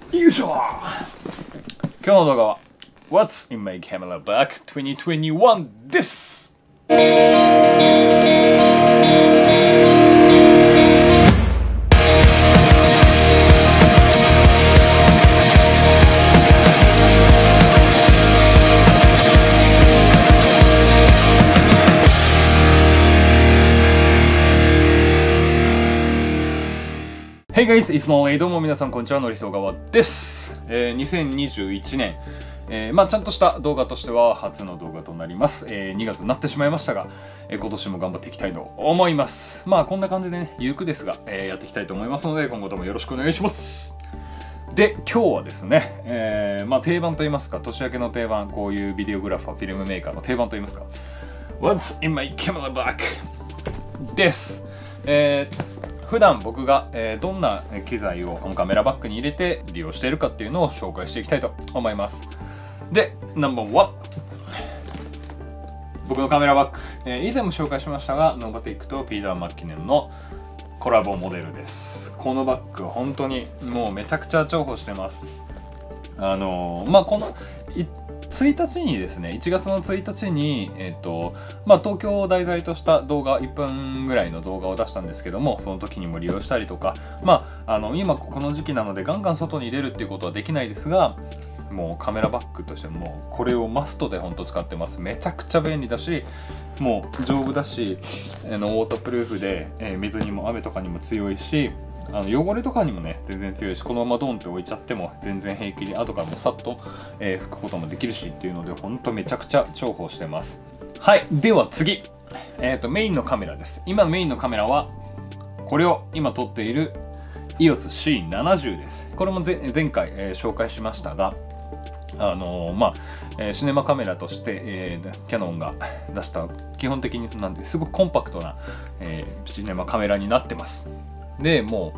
よいしょ。今日の動画は What's in my camera bag 2021です。Hey guys, it's Nolly。どうも皆さんこんにちは、のりひとがわです。2021年、ちゃんとした動画としては初の動画となります。2月になってしまいましたが、今年も頑張っていきたいと思います。こんな感じでね、ゆるくですが、やっていきたいと思いますので、今後ともよろしくお願いします。で、今日はですね、定番といいますか、年明けの定番、こういうビデオグラファー、フィルムメーカーの定番といいますか、What's in my camera bag です。普段僕が、どんな機材をこのカメラバッグに入れて利用しているかっていうのを紹介していきたいと思います。で、ナンバー1、僕のカメラバッグ、以前も紹介しましたが、ノバティックとピーター・マッキネンのコラボモデルです。このバッグは本当にもうめちゃくちゃ重宝してます。この1日にですね、1月の1日に、東京を題材とした動画、1分ぐらいの動画を出したんですけども、その時にも利用したりとか、今この時期なのでガンガン外に出るっていうことはできないですが、もうカメラバッグとしてもこれをマストで本当使ってます。めちゃくちゃ便利だし、もう丈夫だし、オートプルーフで、水にも雨とかにも強いし、汚れとかにもね全然強いし、このままドンって置いちゃっても全然平気で後からもさっと、拭くこともできるしっていうので、ほんとめちゃくちゃ重宝してます。はい、では次、メインのカメラです。今メインのカメラはこれを今撮っている EOS C70 です。これも前回、紹介しましたが、シネマカメラとして、キヤノンが出した基本的になんですごくコンパクトな、シネマカメラになってます。でも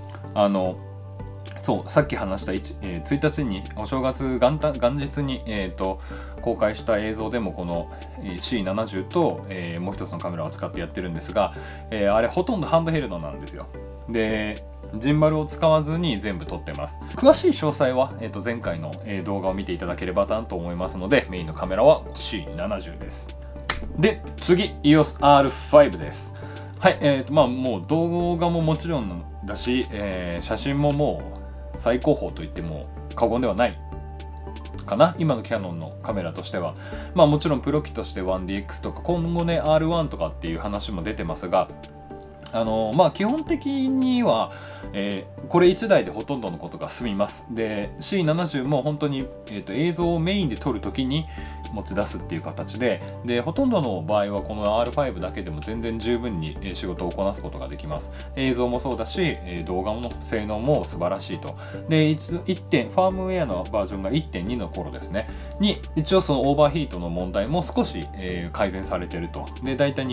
うそうさっき話した1日にお正月元日に、公開した映像でもこの C70 と、もう一つのカメラを使ってやってるんですが、あれほとんどハンドヘルドなんですよ。でジンバルを使わずに全部撮ってます。詳しい詳細は、前回の、動画を見ていただければなと思いますので、メインのカメラは C70 です。で次 EOS R5 です。はい、もう動画ももちろんだし、写真ももう最高峰と言っても過言ではないかな、今のキヤノンのカメラとしては。もちろんプロ機として 1DX とか今後ね R1 とかっていう話も出てますが、基本的には、これ1台でほとんどのことが済みます。で C70 も本当に、映像をメインで撮るときに持ち出すっていう形で、ほとんどの場合はこの R5 だけでも全然十分に仕事をこなすことができます。映像もそうだし、動画の性能も素晴らしいと。でファームウェアのバージョンが 1.2 の頃ですねに、一応そのオーバーヒートの問題も少し、改善されてると。で大体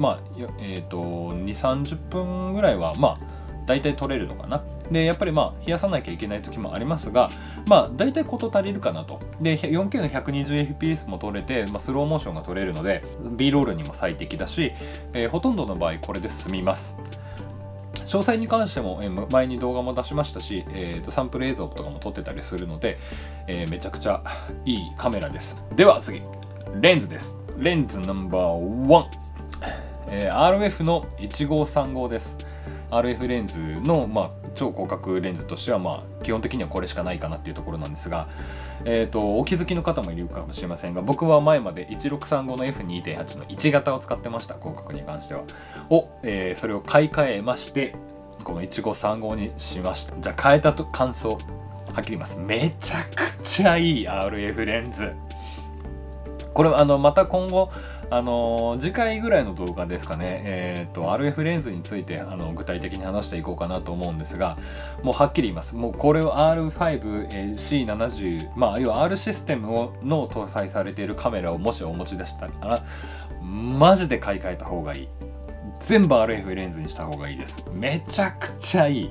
2、30分ぐらいは大体取れるのかな。でやっぱり冷やさなきゃいけない時もありますが、大体事足りるかなと。で 4K の 120fps も撮れて、スローモーションが撮れるので B ロールにも最適だし、ほとんどの場合これで済みます。詳細に関しても前に動画も出しましたし、サンプル映像とかも撮ってたりするので、めちゃくちゃいいカメラです。では次、レンズです。レンズナンバー1、RF の1535です。RF レンズの、超広角レンズとしては、基本的にはこれしかないかなっていうところなんですが、お気づきの方もいるかもしれませんが、僕は前まで1635の F2.8 の1型を使ってました。広角に関してはそれを買い替えまして、この1535にしました。じゃあ変えた感想はっきり言います。めちゃくちゃいい RF レンズ。これはまた今後次回ぐらいの動画ですかね、RF レンズについて具体的に話していこうかなと思うんですが、もうはっきり言います。もうこれを R5、C70、要は R システムの搭載されているカメラをもしお持ちでしたら、マジで買い替えた方がいい。全部 RF レンズにした方がいいです。めちゃくちゃいい。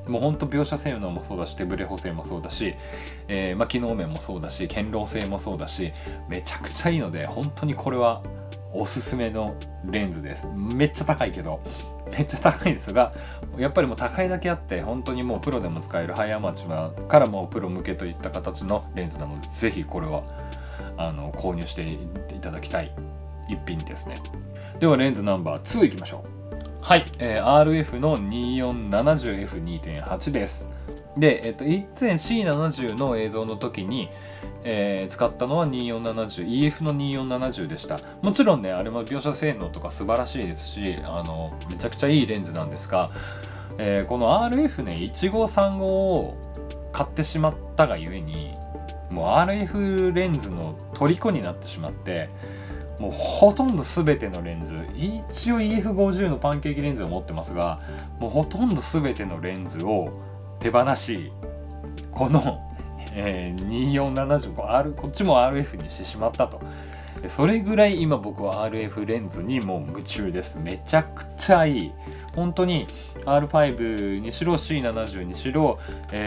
もうほんと描写性能もそうだし、手ブレ補正もそうだし、機能面もそうだし、堅牢性もそうだし、めちゃくちゃいいので、本当にこれはおすすめのレンズです。めっちゃ高いけど、めっちゃ高いんですが、やっぱりもう高いだけあって、本当にもうプロでも使えるハイアマチュアからもうプロ向けといった形のレンズなので、ぜひこれは購入していただきたい一品ですね。ではレンズナンバー2いきましょう。はい、RF の 2470F2.8 です。で、以前 C70 の映像の時に、使ったのは 2470、EF の2470でした。もちろんね、あれも描写性能とか素晴らしいですし、めちゃくちゃいいレンズなんですが、この RF ね、1535を買ってしまったがゆえに、もう RF レンズの虜になってしまって、もうほとんど全てのレンズ、一応 EF50 のパンケーキレンズを持ってますが、もうほとんど全てのレンズを手放し、この、2470、こっちも RF にしてしまったと。それぐらい今僕は RF レンズにもう夢中です。めちゃくちゃいい。本当に R5 にしろ C70 にしろ、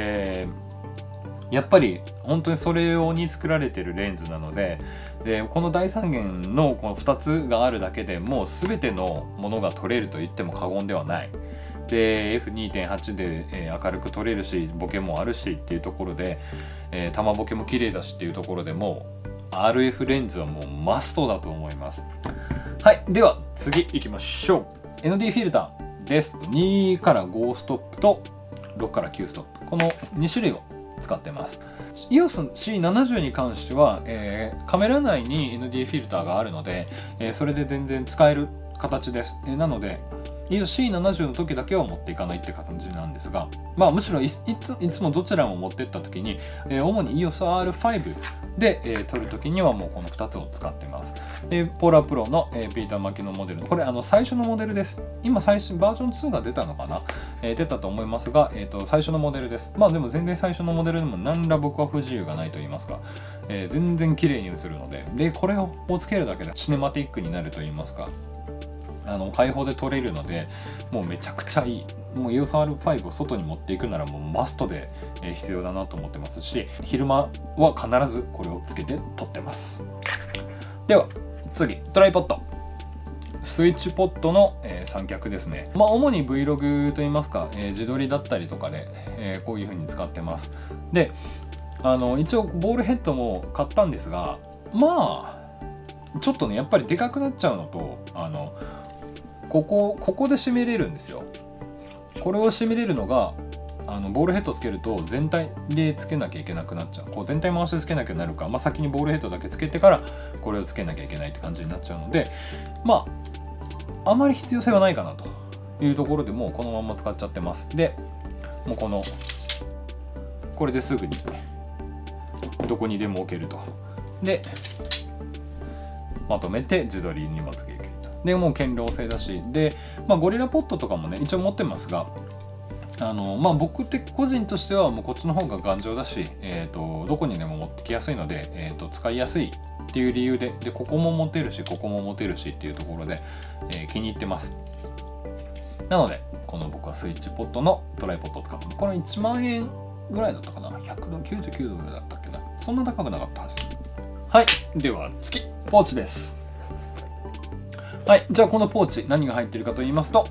やっぱり本当にそれ用に作られてるレンズなので、この大三元のこの2つがあるだけでもう全てのものが撮れると言っても過言ではない。で F2.8 で、明るく撮れるし、ボケもあるしっていうところで、玉ボケも綺麗だしっていうところでもう RF レンズはもうマストだと思います。はい、では次行きましょう。 ND フィルターです。2から5ストップと6から9ストップ、この2種類を使ってます。 EOS C70 に関しては、カメラ内に ND フィルターがあるので、それで全然使える形です。なのでEOS C70 の時だけは持っていかないって感じなんですが、むしろいつもどちらも持ってった時に、主に EOS R5 で、撮る時にはもうこの2つを使ってます。でポーラープロの、ピーター・マキのモデル、これ最初のモデルです。今バージョン2が出たのかな、出たと思いますが、最初のモデルです。でも全然最初のモデルでも何ら僕は不自由がないと言いますか、全然綺麗に映るので、これをつけるだけでシネマティックになると言いますか、開放で撮れるので、もうめちゃくちゃいい。もう EOS R5 を外に持っていくならもうマストで必要だなと思ってますし、昼間は必ずこれをつけて撮ってます。では次、トライポッド。スイッチポッドの、三脚ですね。主に Vlog といいますか、自撮りだったりとかで、こういう風に使ってます。で、一応ボールヘッドも買ったんですが、ちょっとね、やっぱりでかくなっちゃうのと、ここで締めれるんですよ。これを締めれるのがボールヘッドつけると全体でつけなきゃいけなくなっちゃう。全体回してつけなきゃなるか、先にボールヘッドだけつけてからこれをつけなきゃいけないって感じになっちゃうので、あまり必要性はないかなというところでもうこのまま使っちゃってます。でもうこれですぐにどこにでも置けると。でまとめて自撮りにもつけると。でもう堅牢性だし、で、ゴリラポットとかもね一応持ってますが、僕個人としてはもうこっちの方が頑丈だし、どこにでも持ってきやすいので、使いやすいっていう理由で、ここも持てるしここも持てるしっていうところで、気に入ってます。なのでこの僕はスイッチポットのトライポットを使ってます。これ1万円ぐらいだったかな、199ドルだったっけな、そんな高くなかったはず。はい、では次、ポーチです。はい、じゃあこのポーチ何が入っているかと言いますと、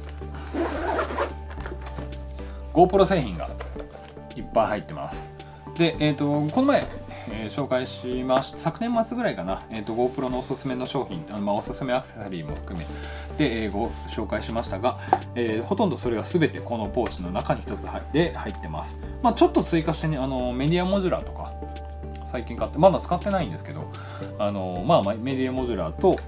GoPro 製品がいっぱい入ってます。で、この前、紹介しました、昨年末ぐらいかな、GoPro のおすすめの商品、おすすめアクセサリーも含めで、ご紹介しましたが、ほとんどそれが全てこのポーチの中に1つ入ってます。ちょっと追加してね、メディアモジュラーとか最近買ってまだ使ってないんですけど、メディアモジュラーと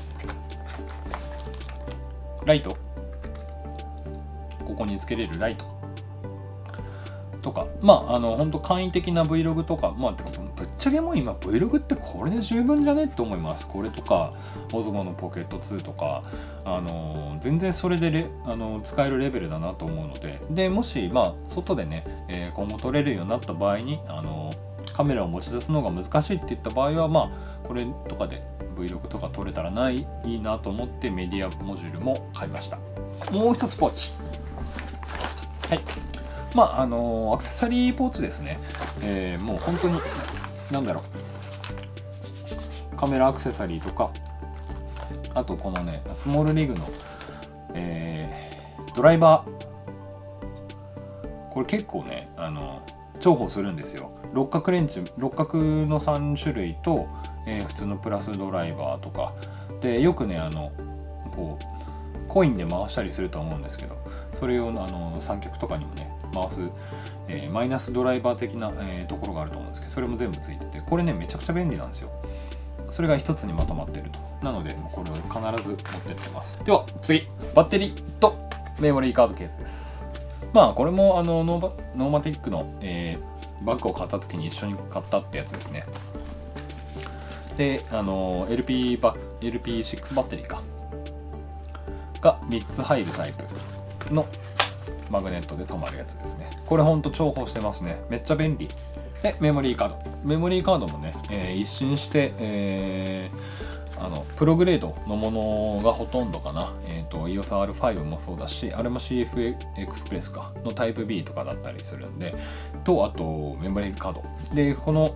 ライト、ここにつけれるライトとか、本当簡易的な Vlog とか、ぶっちゃけもう今 Vlog ってこれで十分じゃねって思います。これとか Osmo のポケット2とか、全然それで使えるレベルだなと思うので、もし外でね、今後撮れるようになった場合にカメラを持ち出すのが難しいっていった場合は、これとかで Vlog とか撮れたらいいなと思ってメディアモジュールも買いました。もう一つポーチ。はい。 アクセサリーポーチですね。もう本当になんだろう、カメラアクセサリーとか、あとこのねスモールリグの、ドライバー、これ結構ね重宝するんですよ。六角レンチ、六角の3種類と、普通のプラスドライバーとかで、よくねこうコインで回したりすると思うんですけど、それを三脚とかにもね回す、マイナスドライバー的な、ところがあると思うんですけど、それも全部ついてて、これねめちゃくちゃ便利なんですよ。それが一つにまとまっていると。なのでこれを必ず持ってってます。では次、バッテリーとメモリーカードケースです。これもノーマティックの、バッグを買った時に一緒に買ったってやつですね。でLP6 バッテリーが3つ入るタイプのマグネットで止まるやつですね。これほんと重宝してますね。めっちゃ便利。でメモリーカードもね、一新して、プログレードのものがほとんどかな。EOS R5 もそうだし、あれも CF エクスプレスのタイプ B とかだったりするんで、とあとメモリーカードで、この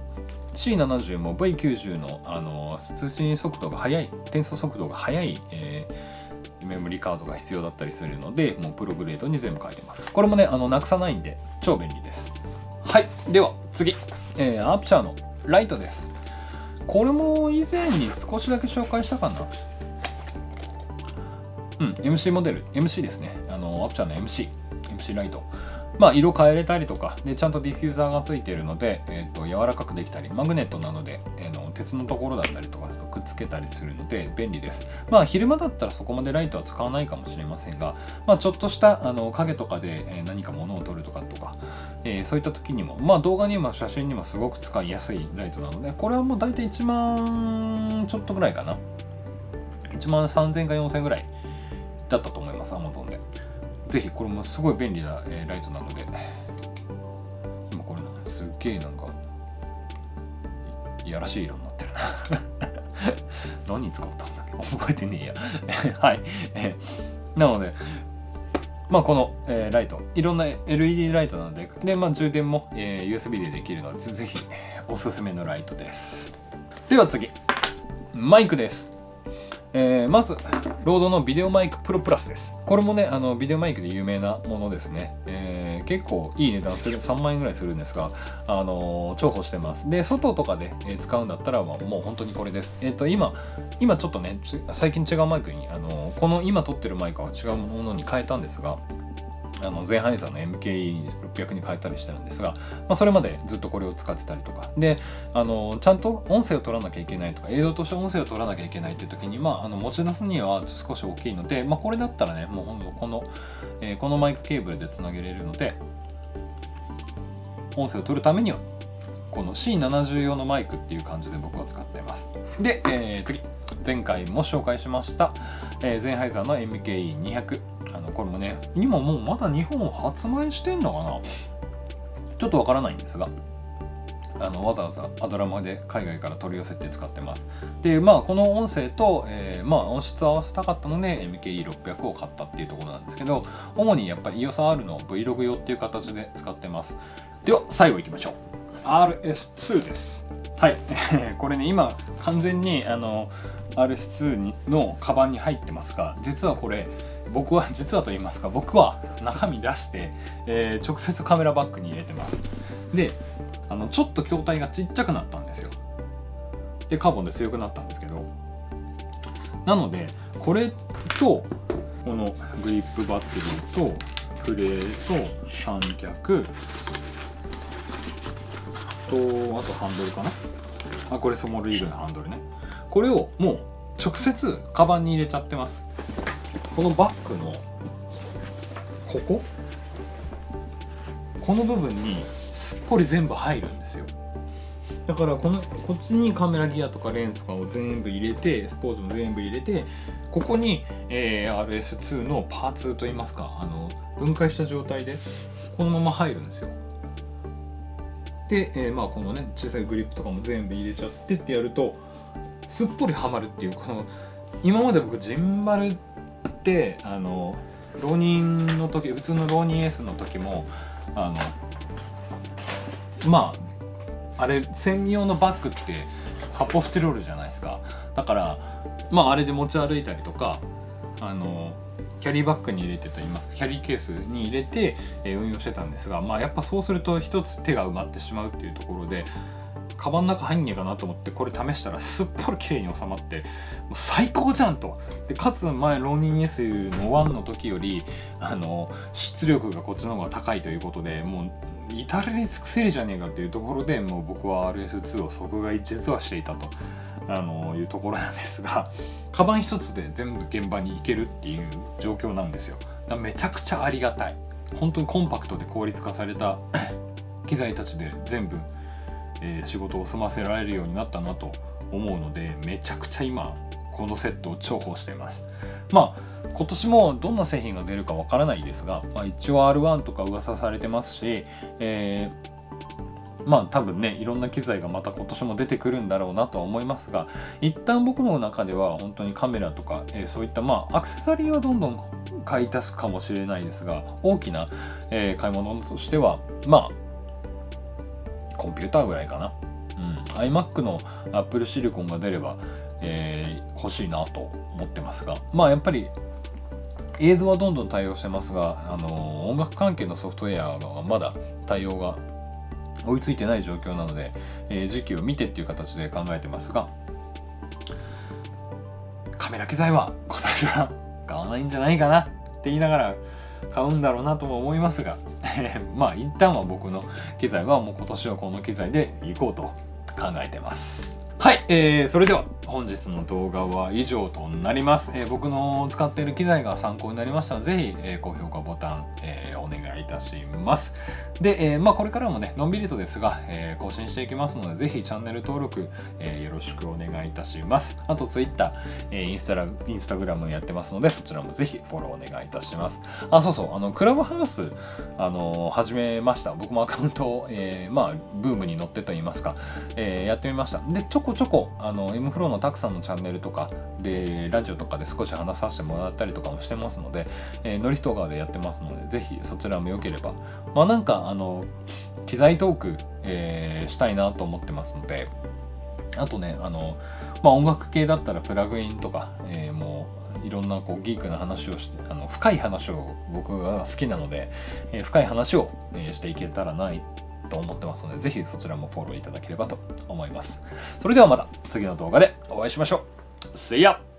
C70 も V90 の通信速度が速い、転送速度が速い、メモリーカードが必要だったりするので、もうプログレードに全部書いてます。これもねなくさないんで超便利です。はい、では次、アプチャーのライトです。これも以前に少しだけ紹介したかな。MC モデル、MC ですね。アプチャーの MC ライト。色変えれたりとかで、ちゃんとディフューザーがついているので、柔らかくできたり、マグネットなので、鉄のところだったりとかくっつけたりするので便利です。昼間だったらそこまでライトは使わないかもしれませんが、ちょっとした影とかで、何か物を撮るとか、そういった時にも、動画にも写真にもすごく使いやすいライトなので、これはもう大体1万ちょっとぐらいかな。1万3000か4000ぐらいだったと思います、Amazon で。ぜひこれもすごい便利なライトなので、今これすっげえなんかいやらしい色になってるな何に使ったんだっけ、覚えてねえやはい、なのでこの、ライト、いろんな LED ライトなので、充電も、USB でできるので、ぜひおすすめのライトです。では次、マイクです。まずロードのビデオマイクプロプラスです。これもねビデオマイクで有名なものですね。結構いい値段する、3万円ぐらいするんですが、重宝してます。で外とかで使うんだったらもう本当にこれです。今ちょっとね最近違うマイクにこの今撮ってるマイクは違うものに変えたんですが、ゼンハイザーの MKE600 に変えたりしてるんですが、それまでずっとこれを使ってたりとかで、ちゃんと音声を取らなきゃいけないとか、映像として音声を取らなきゃいけないっていう時に、持ち出すには少し大きいので、これだったらねもうほんとこのマイクケーブルでつなげれるので、音声を取るためにはこの C70 用のマイクっていう感じで僕は使っています。で、次、前回も紹介しました、ゼンハイザーの MKE200、これもね今もうまだ日本発売してんのかな、ちょっとわからないんですが、わざわざアドラマで海外から取り寄せて使ってます。でこの音声と、音質を合わせたかったので MKE600 を買ったっていうところなんですけど、主にやっぱり EOS R の Vlog 用っていう形で使ってます。では最後いきましょう。 RS2 です。はい、これね今完全にRS2 のカバンに入ってますが、実はこれ僕は中身出して、直接カメラバッグに入れてます。でちょっと筐体がちっちゃくなったんですよ。でカーボンで強くなったんですけど、なのでこれとこのグリップバッテリーとフレーと三脚とあとハンドルかな、これスモールリーグのハンドルね、これをもう直接カバンに入れちゃってます。このバッグのこの部分にすっぽり全部入るんですよ。だからこっちにカメラギアとかレンズとかを全部入れて、スポーツも全部入れて、ここに、RS2 のパーツといいますか分解した状態でこのまま入るんですよ。で、このね小さいグリップとかも全部入れちゃってってやるとすっぽりはまるっていう、今まで僕ジンバルって浪人の時、普通の浪人 S の時もまああれ専用のバッグって発泡スチロールじゃないですか。だからまああれで持ち歩いたりとかキャリーバッグに入れてと言いますか、キャリーケースに入れて、運用してたんですが、まあやっぱそうすると一つ手が埋まってしまうっていうところで、カバンの中入んねえかなと思ってこれ試したらすっぽり綺麗に収まって、もう最高じゃんと。でかつ前浪人 S の1の時より出力がこっちの方が高いということで、もう至れり尽くせりじゃねえかっていうところで、もう僕は RS2 を即買い実はしていたというところなんですが、カバン一つで全部現場に行けるっていう状況なんですよ。だからめちゃくちゃありがたい。本当にコンパクトで効率化された機材たちで全部、仕事を済ませられるようになったなと思うので、めちゃくちゃ今このセットを重宝しています。まあ今年もどんな製品が出るかわからないですが、まあ、一応 R1 とか噂されてますし、まあ多分ねいろんな機材がまた今年も出てくるんだろうなとは思いますが、一旦僕の中では本当にカメラとか、そういったまあアクセサリーはどんどん買い足すかもしれないですが、大きな、買い物としてはまあコンピューターぐらいかな。iMac の Apple シリコンが出れば、欲しいなと思ってますが、まあやっぱり映像はどんどん対応してますが、音楽関係のソフトウェアがまだ対応が追いついてない状況なので、時期を見てっていう形で考えてますが、カメラ機材は今年は買わないんじゃないかなって言いながら買うんだろうなとも思いますがまあ一旦は僕の機材はもう今年はこの機材でいこうと考えてます。はい、それでは本日の動画は以上となります。僕の使っている機材が参考になりましたら、ぜひ、高評価ボタン、お願いいたします。で、まあこれからもね、のんびりとですが、更新していきますので、ぜひチャンネル登録、よろしくお願いいたします。あと Twitter、インスタグラムやってますので、そちらもぜひフォローお願いいたします。あ、そうそう、クラブハウス、始めました。僕もアカウントを、まあ、ブームに乗ってと言いますか、やってみました。で、ちょこちょこ、M フローのたくさんのチャンネルとかで、ラジオとかで少し話させてもらったりとかもしてますので、ノリヒトガーでやってますので、ぜひそちらも良ければ、まあなんか、機材トーク、したいなと思ってますので、あとね、まあ音楽系だったらプラグインとか、もういろんなこうギークな話をして、深い話を僕が好きなので、深い話を、していけたらなと思ってますので、ぜひそちらもフォローいただければと思います。それではまた次の動画でお会いしましょう。See ya!